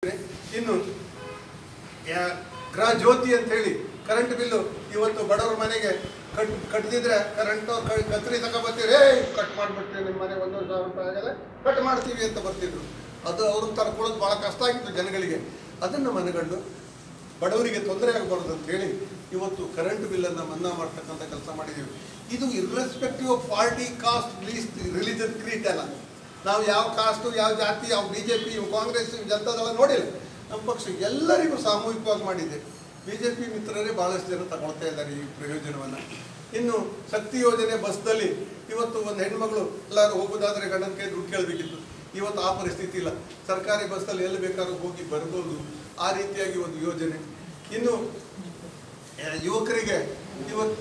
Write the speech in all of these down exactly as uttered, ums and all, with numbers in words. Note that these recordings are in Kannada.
ಇನ್ನು ಗೃಹ ಜ್ಯೋತಿ ಅಂತ ಹೇಳಿ ಕರೆಂಟ್ ಬಿಲ್ಲು ಇವತ್ತು ಬಡವರ ಮನೆಗೆ ಕಟ್ ಕಟ್ಟದಿದ್ರೆ ಕರೆಂಟ್ ಕತ್ರಿ ತಗೊಬರ್ತೀವಿ, ಏ ಕಟ್ ಮಾಡಿಬಿಡ್ತೀವಿ, ನಿಮ್ಮ ಮನೆ ಒಂದೂವರೆ ಸಾವಿರ ರೂಪಾಯಿ ಆಗಲ್ಲ ಕಟ್ ಮಾಡ್ತೀವಿ ಅಂತ ಬರ್ತಿದ್ರು. ಅದು ಅವ್ರನ್ನ ತರ್ಕೊಳ್ಳೋದು ಭಾಳ ಕಷ್ಟ ಆಗಿತ್ತು ಜನಗಳಿಗೆ. ಅದನ್ನು ಮನಗಂಡು ಬಡವರಿಗೆ ತೊಂದರೆ ಆಗಬಾರ್ದು ಅಂತ ಹೇಳಿ ಇವತ್ತು ಕರೆಂಟ್ ಬಿಲ್ಲನ್ನು ಮನ್ನಾ ಮಾಡ್ತಕ್ಕಂಥ ಕೆಲಸ ಮಾಡಿದ್ದೀವಿ. ಇದು irrespective of party, caste, least, religion, creed ಅಲ್ಲ. ನಾವು ಯಾವ ಕಾಸ್ಟು, ಯಾವ ಜಾತಿ, ಯಾವ B J P, Congress, Janata Dal ನೋಡಿಲ್ಲ. ನಮ್ಮ ಪಕ್ಷ ಎಲ್ಲರಿಗೂ ಸಾಮೂಹಿಕವಾಗಿ ಮಾಡಿದೆ. ಬಿ ಜೆ ಪಿ ಮಿತ್ರರೇ ಭಾಳಷ್ಟು ಜನ ತಗೊಳ್ತಾ ಇದ್ದಾರೆ ಈ ಪ್ರಯೋಜನವನ್ನು. ಇನ್ನು ಶಕ್ತಿ ಯೋಜನೆ ಬಸ್ನಲ್ಲಿ ಇವತ್ತು ಒಂದು ಹೆಣ್ಮಗಳು ಎಲ್ಲರೂ ಹೋಗೋದಾದರೆ ಗಂಡನ ಕೈ ದುಡ್ಡು ಕೇಳಬೇಕಿತ್ತು. ಇವತ್ತು ಆ ಪರಿಸ್ಥಿತಿ ಇಲ್ಲ. ಸರ್ಕಾರಿ ಬಸ್ಸಲ್ಲಿ ಎಲ್ಲಿ ಬೇಕಾದ್ರೂ ಹೋಗಿ ಬರ್ಬೋದು, ಆ ರೀತಿಯಾಗಿ ಒಂದು ಯೋಜನೆ. ಇನ್ನು ಯುವಕರಿಗೆ ಇವತ್ತು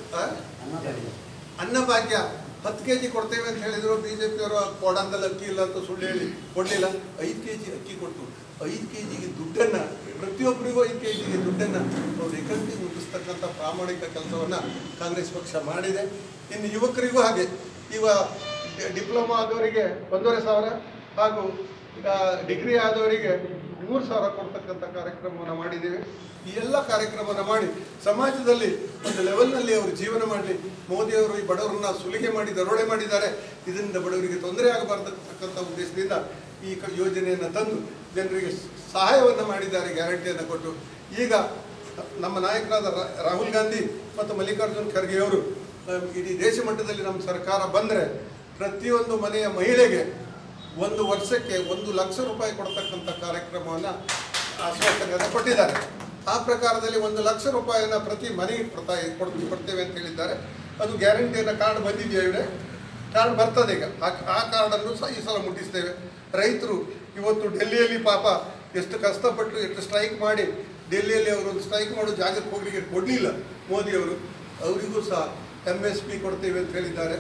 ಅನ್ನಭಾಗ್ಯ ಹತ್ತು ಕೆ ಜಿ ಕೊಡ್ತೇವೆ ಅಂತ ಹೇಳಿದ್ರು. ಬಿ ಜೆ ಪಿಯವರು ಕೋಡಂದಲ್ಲಿ ಅಕ್ಕಿ ಇಲ್ಲ ಅಂತ ಸುಳ್ಳು ಹೇಳಿ ಕೊಡಲಿಲ್ಲ. ಐದು ಕೆ ಜಿ ಅಕ್ಕಿ ಕೊಟ್ಟು ಐದು ಕೆ ಜಿಗೆ ದುಡ್ಡನ್ನು, ಪ್ರತಿಯೊಬ್ಬರಿಗೂ ಐದು ಕೆ ಜಿಗೆ ದುಡ್ಡನ್ನು ಅವ್ರು ಏಕಂಟಿ ಮುಗಿಸ್ತಕ್ಕಂಥ ಪ್ರಾಮಾಣಿಕ ಕೆಲಸವನ್ನು ಕಾಂಗ್ರೆಸ್ ಪಕ್ಷ ಮಾಡಿದೆ. ಇನ್ನು ಯುವಕರಿಗೂ ಹಾಗೆ ಈಗ ಡಿಪ್ಲೊಮಾ ಆದವರಿಗೆ ಒಂದೂವರೆ ಸಾವಿರ ಹಾಗೂ ಈಗ ಡಿಗ್ರಿ ಆದವರಿಗೆ ಮೂರು ಸಾವಿರ ಕೊಡ್ತಕ್ಕಂಥ ಕಾರ್ಯಕ್ರಮವನ್ನು ಮಾಡಿದ್ದೇವೆ. ಈ ಎಲ್ಲ ಕಾರ್ಯಕ್ರಮವನ್ನು ಮಾಡಿ ಸಮಾಜದಲ್ಲಿ ಒಂದು ಲೆವೆಲ್ನಲ್ಲಿ ಅವರು ಜೀವನ ಮಾಡಲಿ. ಮೋದಿಯವರು ಈ ಬಡವರನ್ನ ಸುಲಿಗೆ ಮಾಡಿ ದರೋಡೆ ಮಾಡಿದ್ದಾರೆ. ಇದರಿಂದ ಬಡವರಿಗೆ ತೊಂದರೆ ಆಗಬಾರ್ದಕ್ಕಂಥ ಉದ್ದೇಶದಿಂದ ಈ ಯೋಜನೆಯನ್ನು ತಂದು ಜನರಿಗೆ ಸಹಾಯವನ್ನು ಮಾಡಿದ್ದಾರೆ, ಗ್ಯಾರಂಟಿಯನ್ನು ಕೊಟ್ಟು. ಈಗ ನಮ್ಮ ನಾಯಕರಾದ ರಾಹುಲ್ ಗಾಂಧಿ ಮತ್ತು ಮಲ್ಲಿಕಾರ್ಜುನ್ ಖರ್ಗೆ ಅವರು ಇಡೀ ದೇಶ ಮಟ್ಟದಲ್ಲಿ ನಮ್ಮ ಸರ್ಕಾರ ಬಂದರೆ ಪ್ರತಿಯೊಂದು ಮನೆಯ ಮಹಿಳೆಗೆ ಒಂದು ವರ್ಷಕ್ಕೆ ಒಂದು ಲಕ್ಷ ರೂಪಾಯಿ ಕೊಡ್ತಕ್ಕಂಥ ಕಾರ್ಯಕ್ರಮವನ್ನು ಆಶ್ವಾಸನೆಯನ್ನು ಕೊಟ್ಟಿದ್ದಾರೆ. ಆ ಪ್ರಕಾರದಲ್ಲಿ ಒಂದು ಲಕ್ಷ ರೂಪಾಯಿಯನ್ನು ಪ್ರತಿ ಮನೆಗೆ ಕೊಡ್ತಾ ಕೊಡ್ತೀವಿ ಕೊಡ್ತೇವೆ ಅಂತ ಹೇಳಿದ್ದಾರೆ. ಅದು ಗ್ಯಾರಂಟಿಯನ್ನು ಕಾರ್ಡ್ ಬಂದಿದೆಯಾ ಇವರೇ? ಕಾರ್ಡ್ ಬರ್ತದೆ ಈಗ. ಆ ಆ ಕಾರ್ಡನ್ನು ಸಹ ಈ ಸಲ ಮುಟ್ಟಿಸ್ತೇವೆ. ರೈತರು ಇವತ್ತು ಡೆಲ್ಲಿಯಲ್ಲಿ ಪಾಪ ಎಷ್ಟು ಕಷ್ಟಪಟ್ಟು ಎಷ್ಟು ಸ್ಟ್ರೈಕ್ ಮಾಡಿ ಡೆಲ್ಲಿಯಲ್ಲಿ ಅವರು ಒಂದು ಸ್ಟ್ರೈಕ್ ಮಾಡೋ ಜಾಗಕ್ಕೆ ಹೋಗಲಿಕ್ಕೆ ಕೊಡಲಿಲ್ಲ ಮೋದಿಯವರು. ಅವರಿಗೂ ಸಹ ಎಮ್ ಎಸ್ ಪಿ ಕೊಡ್ತೇವೆ ಅಂತ ಹೇಳಿದ್ದಾರೆ.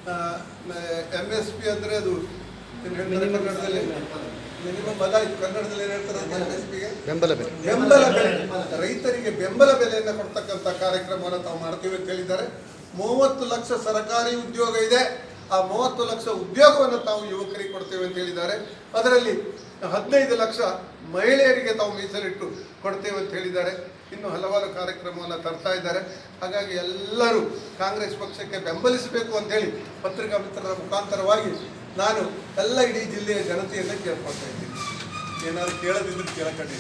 ಎಮ್ ಎಸ್ ಪಿ ಅಂದರೆ ಅದು ಕನ್ನಡದಲ್ಲಿ ಮಿನಿಮಮ್ ಬದಾಯಿತು. ಕನ್ನಡದಲ್ಲಿ ಏನು ಹೇಳ್ತಾರೆ? ಎಮ್ ಎಸ್ ಪಿಗೆ ಬೆಂಬಲ ಬೆಲೆ. ಬೆಂಬಲ ಬೆಲೆ, ರೈತರಿಗೆ ಬೆಂಬಲ ಬೆಲೆಯನ್ನು ಕೊಡ್ತಕ್ಕಂಥ ಕಾರ್ಯಕ್ರಮವನ್ನು ತಾವು ಮಾಡ್ತೀವಿ ಅಂತ ಹೇಳಿದ್ದಾರೆ. ಮೂವತ್ತು ಲಕ್ಷ ಸರ್ಕಾರಿ ಉದ್ಯೋಗ ಇದೆ. ಆ ಮೂವತ್ತು ಲಕ್ಷ ಉದ್ಯೋಗವನ್ನು ತಾವು ಯುವಕರಿಗೆ ಕೊಡ್ತೇವೆ ಅಂತ ಹೇಳಿದ್ದಾರೆ. ಅದರಲ್ಲಿ ಹದಿನೈದು ಲಕ್ಷ ಮಹಿಳೆಯರಿಗೆ ತಾವು ಮೀಸಲಿಟ್ಟು ಕೊಡ್ತೇವೆ ಅಂತ ಹೇಳಿದ್ದಾರೆ. ಇನ್ನು ಹಲವಾರು ಕಾರ್ಯಕ್ರಮವನ್ನು ತರ್ತಾ ಇದ್ದಾರೆ. ಹಾಗಾಗಿ ಎಲ್ಲರೂ ಕಾಂಗ್ರೆಸ್ ಪಕ್ಷಕ್ಕೆ ಬೆಂಬಲಿಸಬೇಕು ಅಂತೇಳಿ ಪತ್ರಿಕಾ ಮಿತ್ರರ ಮುಖಾಂತರವಾಗಿ ನಾನು ಎಲ್ಲ ಇಡೀ ಜಿಲ್ಲೆಯ ಜನತೆಯನ್ನು ಕೇಳ್ಕೊಳ್ತಾ ಇದ್ದೀನಿ. ಏನಾದರೂ ಕೇಳದಿದ್ದು ಕೇಳಕಂಡಿದ್ದೀನಿ.